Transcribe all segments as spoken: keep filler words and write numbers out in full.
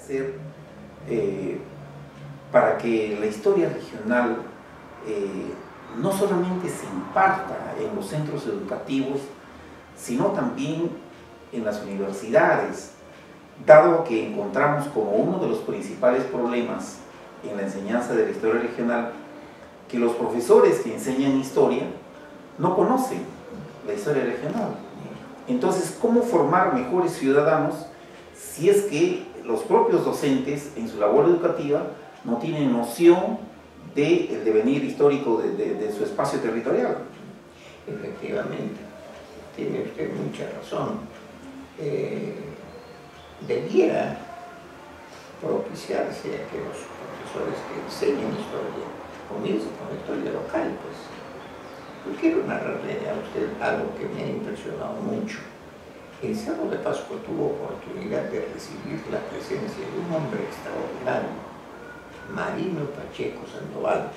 hacer eh, para que la historia regional eh, no solamente se imparta en los centros educativos, sino también en las universidades, dado que encontramos como uno de los principales problemas en la enseñanza de la historia regional que los profesores que enseñan historia no conocen la historia regional? Entonces, ¿cómo formar mejores ciudadanos si es que los propios docentes en su labor educativa no tienen noción del devenir histórico de, de, de su espacio territorial? Efectivamente, tiene usted mucha razón. Eh, debiera propiciarse a que los profesores que enseñan historia comiencen con la historia local, pues. Yo quiero narrarle a usted algo que me ha impresionado mucho. El Cerro de Pascua tuvo oportunidad de recibir la presencia de un hombre extraordinario, Marino Pacheco Sandoval,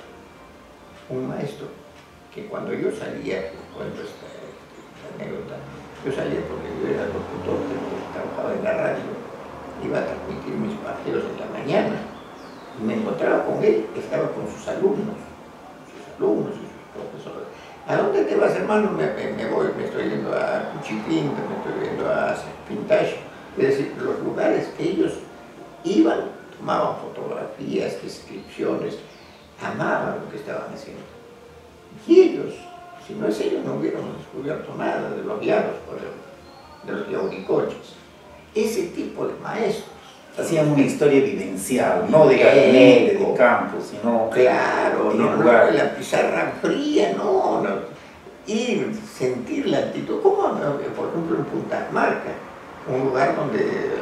un maestro que cuando yo salía, les cuento esta, esta anécdota, yo salía porque yo era locutor, trabajaba en la radio, iba a transmitir mis partidos en la mañana, y me encontraba con él, estaba con sus alumnos, sus alumnos y sus profesores. ¿A dónde te vas, hermano? Me, me, me voy, me estoy yendo a Cuchipinta, me estoy yendo a Pintacho. Es decir, los lugares que ellos iban, tomaban fotografías, descripciones, amaban lo que estaban haciendo. Y ellos, si no es ellos, no hubieran descubierto nada de los llanos, por ejemplo, de los yauricoches. Ese tipo de maestros. Hacían una historia vivencial, no de gabinete, de campo, sino claro, en no, el lugar. No, la pizarra fría, no, no, ir, sentir la actitud, como por ejemplo en Punta Marca, un lugar donde,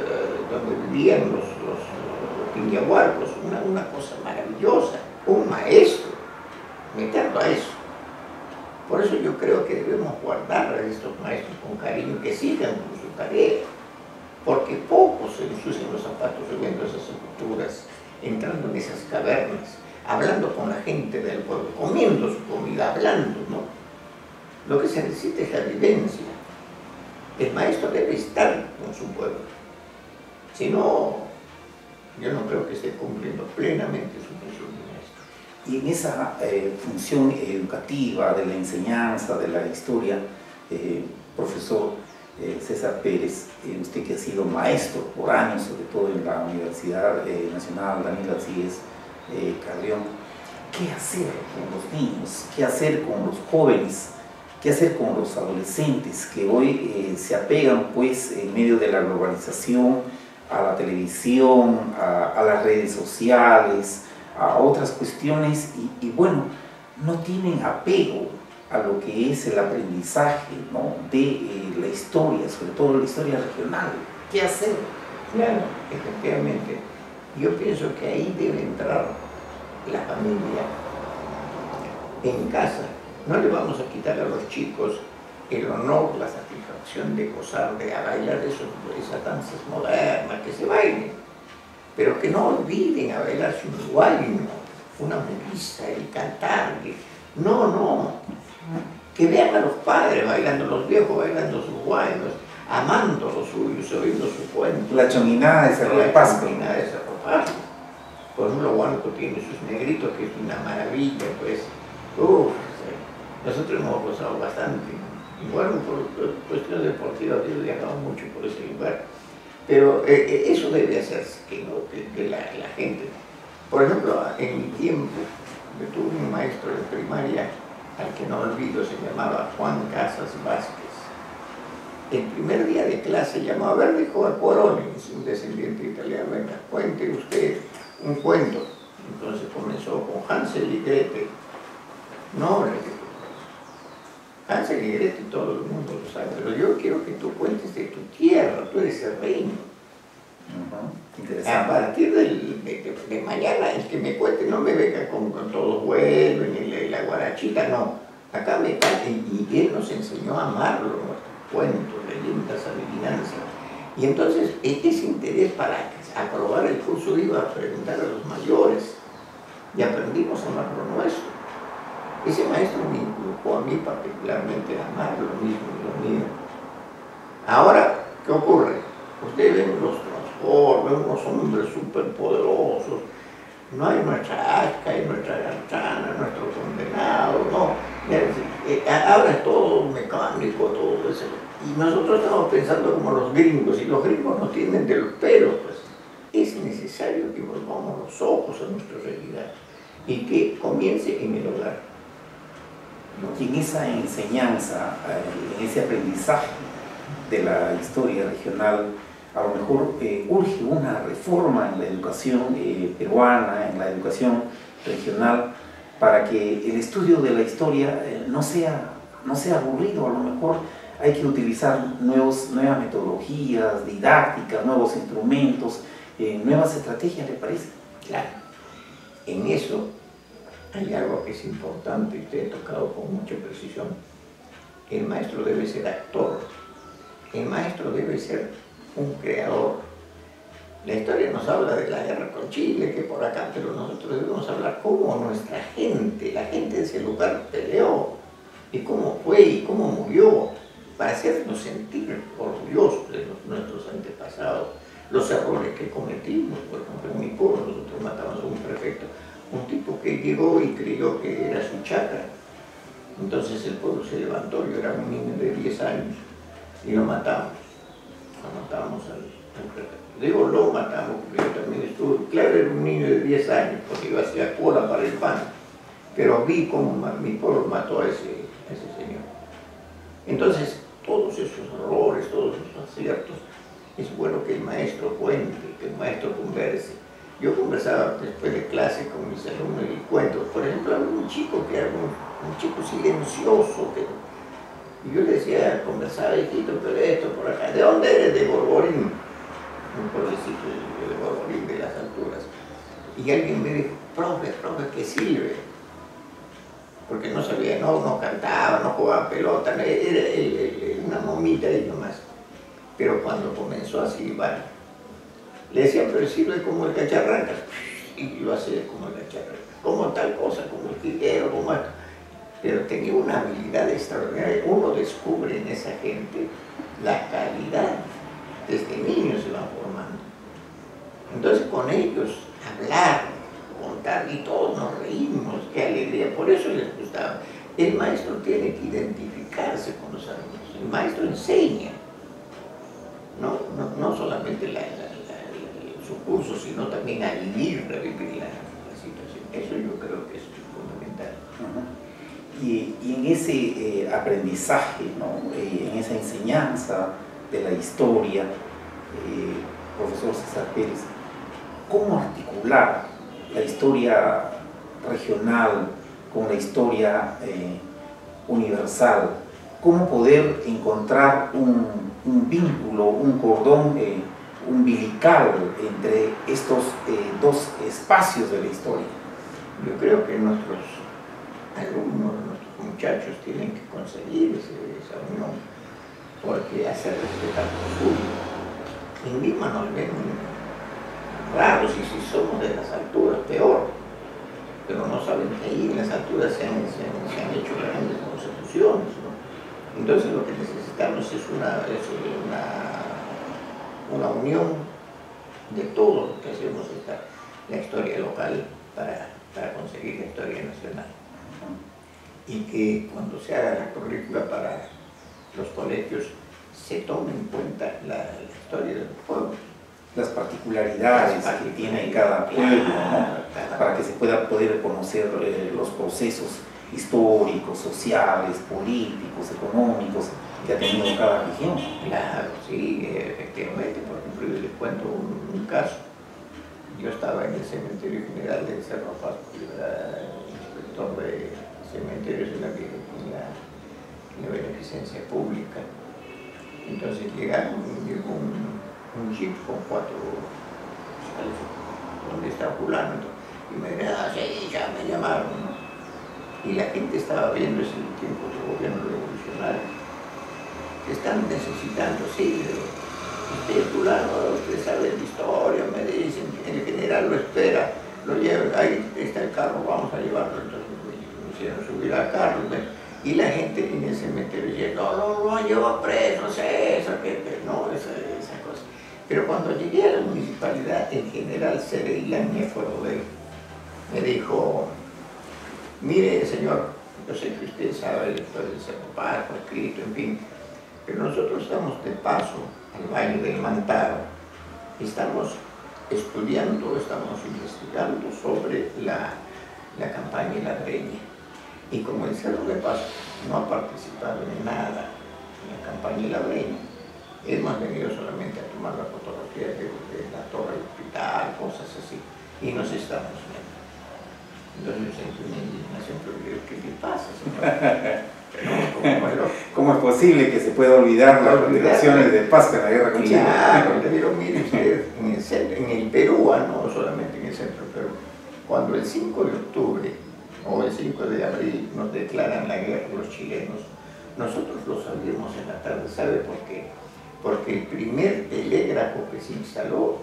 donde vivían los, los, los piñahuarcos, una, una cosa maravillosa, un maestro, meterlo a eso. Por eso yo creo que debemos guardar a estos maestros con cariño, que sigan con su tarea. Porque pocos se ensucian los zapatos subiendo esas sepulturas, entrando en esas cavernas, hablando con la gente del pueblo, comiendo su comida, hablando, ¿no? Lo que se necesita es la vivencia. El maestro debe estar con su pueblo. Si no, yo no creo que esté cumpliendo plenamente su función de maestro. Y en esa eh, función educativa, de la enseñanza, de la historia, eh, profesor Eh, César Pérez, eh, usted que ha sido maestro por años, sobre todo en la Universidad eh, Nacional Daniel Alcides eh, Carrión, ¿qué hacer con los niños? ¿Qué hacer con los jóvenes? ¿Qué hacer con los adolescentes que hoy eh, se apegan, pues, en medio de la globalización, a la televisión, a, a las redes sociales, a otras cuestiones y, y bueno, no tienen apego a lo que es el aprendizaje, ¿no?, de eh, la historia, sobre todo la historia regional? ¿Qué hacer? Claro, efectivamente. Yo pienso que ahí debe entrar la familia en casa. No le vamos a quitar a los chicos el honor, la satisfacción de gozar, de bailar esos, esas danzas modernas, que se bailen, pero que no olviden a bailarse un guayno, una murista, el cantar. No, no. Que vean a los padres bailando, los viejos bailando sus guaynos, amando los suyos, oyendo sus cuentos. La chominada de Cerro de Pascua. La chominada de Cerro de Pascua. Por ejemplo, Huánuco tiene sus negritos, que es una maravilla, pues. Uf, nosotros hemos gozado bastante. Igual por cuestiones deportivas, yo he viajado mucho por ese lugar. Pero eh, eso debe hacerse, que, ¿no? que, que la, la gente. Por ejemplo, en mi tiempo, yo tuve un maestro de primaria, al que no olvido, se llamaba Juan Casas Vázquez. El primer día de clase llamó, a ver, dijo a Coroni, un descendiente italiano, venga, cuente usted un cuento. Entonces comenzó con Hansel y Gretel. No, le digo, Hansel y Gretel todo el mundo lo sabe, pero yo quiero que tú cuentes de tu tierra, tú eres el reino. Uh-huh. A partir del, de, de, de mañana, el que me cuente no me venga con, con todo vuelo, ni la, la guarachita, no. Acá me cante, y, y él nos enseñó a amarlo, nuestros cuentos, leyendas, adivinanzas. Y entonces, ese interés para aprobar el curso iba a preguntar a los mayores, y aprendimos a amar lo nuestro. Ese maestro me inculcó a mí particularmente a amar lo mismo y lo mío. Ahora, ¿qué ocurre? Ustedes ven los, los formas, unos hombres súper poderosos. No hay nuestra asca, hay nuestra garchana, nuestro condenado, no. Ahora es todo mecánico, todo eso. Y nosotros estamos pensando como los gringos, y los gringos no tienen de los pelos, pues. Es necesario que volvamos los ojos a nuestra realidad y que comience en el hogar. Y en esa enseñanza, en ese aprendizaje de la historia regional, a lo mejor eh, urge una reforma en la educación eh, peruana, en la educación regional, para que el estudio de la historia eh, no sea, no sea aburrido. A lo mejor hay que utilizar nuevos, nuevas metodologías didácticas, nuevos instrumentos, eh, nuevas estrategias, ¿le parece? Claro. En eso hay algo que es importante y te he tocado con mucha precisión. El maestro debe ser actor, el maestro debe ser un creador. La historia nos habla de la guerra con Chile, que por acá, pero nosotros debemos hablar cómo nuestra gente, la gente de ese lugar peleó, y cómo fue y cómo murió, para hacernos sentir orgullosos de los, nuestros antepasados, los errores que cometimos. Por ejemplo, en mi pueblo nosotros matamos a un prefecto, un tipo que llegó y creyó que era su chacra. Entonces el pueblo se levantó, yo era un niño de diez años, y lo matamos. Lo matamos al, al prefecto. Digo, lo matamos, porque yo también estuve, claro, era un niño de diez años, porque iba hacia cola para el pan, pero vi cómo mi pueblo mató a ese, a ese señor. Entonces, todos esos errores, todos esos aciertos, es bueno que el maestro cuente, que el maestro converse. Yo conversaba después de clase con mis alumnos y cuento, por ejemplo, había un chico que era un, un chico silencioso, que, y yo le decía, conversaba, hijito, pero esto por acá, ¿de dónde eres? De Gorgorín, un pueblecito de Gorgorín, de las alturas. Y alguien me dijo, profe, profe, ¿qué sirve? Porque no sabía, no, no cantaba, no jugaba pelota, era, era, era una momita y nomás. Pero cuando comenzó a silbar, le decían, pero sirve como el cacharrancas, y lo hace como el cacharrancas, como tal cosa, como el jilguero, como esto. Pero tenía una habilidad extraordinaria. Uno descubre en esa gente la calidad, desde niños se van formando. Entonces con ellos hablar, contar, y todos nos reímos, qué alegría, por eso les gustaba. El maestro tiene que identificarse con los alumnos, el maestro enseña, no, no, no solamente la, la, la, la, su curso, sino también a vivir, revivir la, la situación. Eso yo creo que es fundamental. Uh-huh. y, y en ese eh, aprendizaje, ¿no? eh, en esa enseñanza de la historia, eh, profesor César Pérez, ¿cómo articular la historia regional con la historia eh, universal? ¿Cómo poder encontrar un, un vínculo, un cordón eh, umbilical entre estos eh, dos espacios de la historia? Yo creo que nuestros alumnos, nuestros muchachos tienen que conseguir ese, esa unión, porque hacer respetar lo suyo. En Lima nos ven raros, y si somos de las alturas, peor. Pero no saben que ahí en las alturas se han, se han, se han hecho grandes constituciones, ¿no? Entonces lo que necesitamos es una, es una, una unión de todo lo que hacemos, esta, la historia local para, para conseguir la historia nacional. Y que cuando se haga la currícula para los colegios se tome en cuenta la, la historia del pueblo. Las particularidades, las particularidades que tiene cada pueblo, ¿no? Para que se pueda poder conocer eh, los procesos históricos, sociales, políticos, económicos que ha tenido cada región. Claro, sí, efectivamente. Por ejemplo, yo les cuento un, un caso. Yo estaba en el cementerio general del Cerro Pasco, yo era inspector de cementerios en la, en la, en la beneficencia pública. Entonces llegaron, llegó un, un jeep con cuatro fiscales, donde está fulano, y me dijeron, ah, sí, ya me llamaron, ¿no? Y la gente estaba viendo ese tiempo de gobierno revolucionario, que están necesitando, sí, pero usted fulano, usted sabe de historia, me dicen, el general lo espera, lo lleva, ahí está el carro, vamos a llevarlo. Entonces me hicieron subir al carro, ¿no? Y la gente en el cementerio decía, no, no, no, lleva preso, no sé, eso, que, que no, esa, esa cosa. Pero cuando llegué a la municipalidad, el general Cereilán, me acuerdo de él, me dijo, mire señor, yo sé que usted sabe la historia del Cerro Pasco, escrito, en fin, pero nosotros estamos de paso al Valle del Mantaro, estamos estudiando, estamos investigando sobre la, la campaña ladreña. Y como el Cerro de Pasco no ha participado en nada en la campaña ladreña, hemos venido solamente a tomar la fotografía de, de la torre del hospital, cosas así, y nos estamos viendo. Entonces yo sentí una indignación, pero digo, ¿qué le pasa, señor? No, ¿cómo, ¿Cómo es posible que se pueda olvidar las contribuciones de Pasco en la guerra con Chile? Claro, le digo, mire usted, en el, centro, en el Perú, no solamente en el centro del Perú, cuando el cinco de octubre o el cinco de abril nos declaran la guerra los chilenos, nosotros lo sabíamos en la tarde. ¿Sabe por qué? Porque el primer telégrafo que se instaló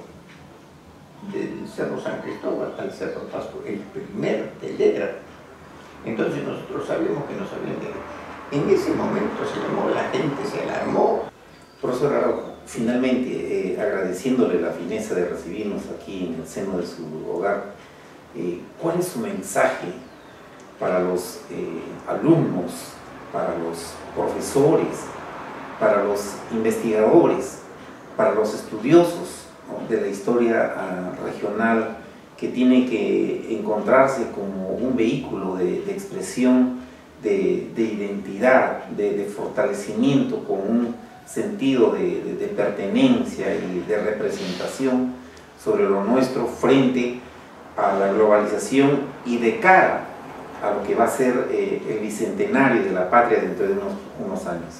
del Cerro San Cristóbal al Cerro Pasco, el primer telégrafo, entonces nosotros sabíamos que nos habían llegado. En ese momento se llamó, la gente se alarmó. Profesor Araujo, finalmente, eh, agradeciéndole la fineza de recibirnos aquí en el seno de su hogar, eh, ¿cuál es su mensaje para los eh, alumnos, para los profesores, para los investigadores, para los estudiosos, ¿no?, de la historia uh, regional, que tiene que encontrarse como un vehículo de, de expresión, de, de identidad, de, de fortalecimiento, con un sentido de, de, de pertenencia y de representación sobre lo nuestro frente a la globalización y de cara a lo que va a ser eh, el bicentenario de la patria dentro de unos, unos años?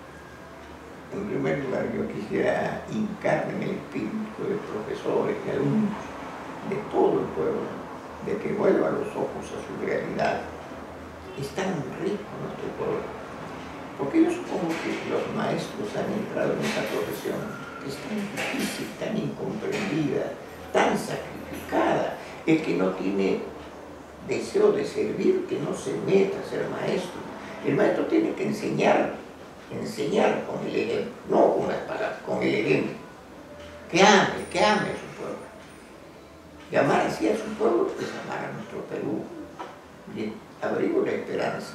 En primer lugar, yo quisiera hincar en el espíritu de profesores y alumnos de todo el pueblo, de que vuelva los ojos a su realidad. Es tan rico nuestro pueblo, porque yo supongo que los maestros han entrado en esta profesión que es tan difícil, tan incomprendida, tan sacrificada. El que no tiene deseo de servir, que no se meta a ser maestro. El maestro tiene que enseñar, enseñar con el ejemplo, no con las palabras, con el ejemplo. Que ame, que ame a su pueblo. Y amar así a su pueblo es amar a nuestro Perú. Bien, abrigo la esperanza.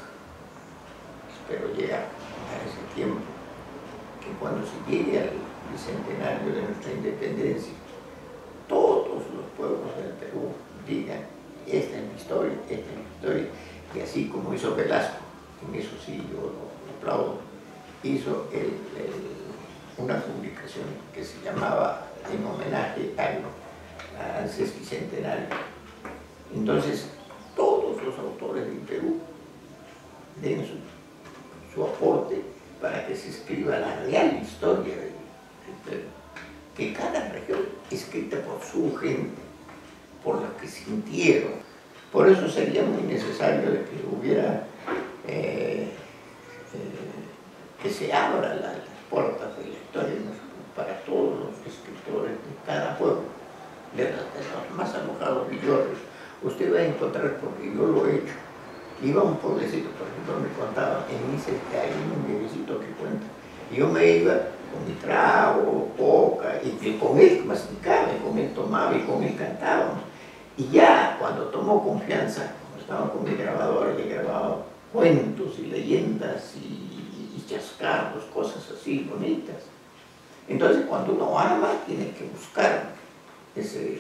Espero llegar a ese tiempo, que cuando se llegue al bicentenario de nuestra independencia, todos los pueblos del Perú digan, esta es mi historia, esta es mi historia. Y así como hizo Velasco, en eso sí yo lo, lo aplaudo, hizo el, el, una publicación que se llamaba en homenaje al al sesquicentenario. Entonces, todos los autores del Perú den su, su aporte para que se escriba la real historia del, del Perú. Que cada región escrita por su gente, por lo que sintieron. Por eso sería muy necesario de que hubiera, eh, eh, que se abra la, las puertas de la historia para todos los escritores de cada pueblo. De los, de los más alojados villorrios. Usted va a encontrar, porque yo lo he hecho, iba a un pueblecito, por ejemplo, me contaba, en Isis, que hay un viejecito que cuenta, y yo me iba con mi trago, coca, y, y con él masticaba, y con él tomaba, y con él cantábamos. Y ya cuando tomó confianza, cuando estaba con mi grabadora, le grababa cuentos y leyendas y, y chascarros, cosas así bonitas. Entonces, cuando uno ama, tiene que buscar ese,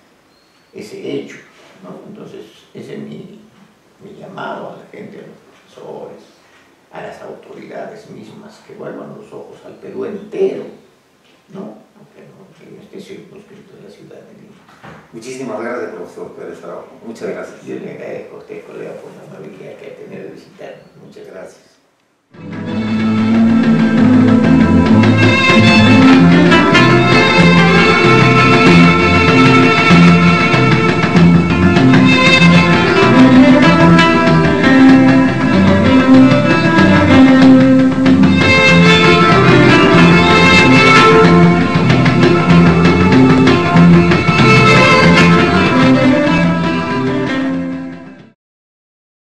ese hecho, ¿no? Entonces, ese es mi, mi llamado a la gente, a los profesores, a las autoridades mismas, que vuelvan los ojos al Perú entero, ¿no? Aunque no, no esté circunscrito en la ciudad de Lima. Muchísimas gracias, profesor Pérez Araujo. Muchas gracias. Yo le agradezco a usted, colega, por la amabilidad que ha tenido de visitarme. Muchas gracias.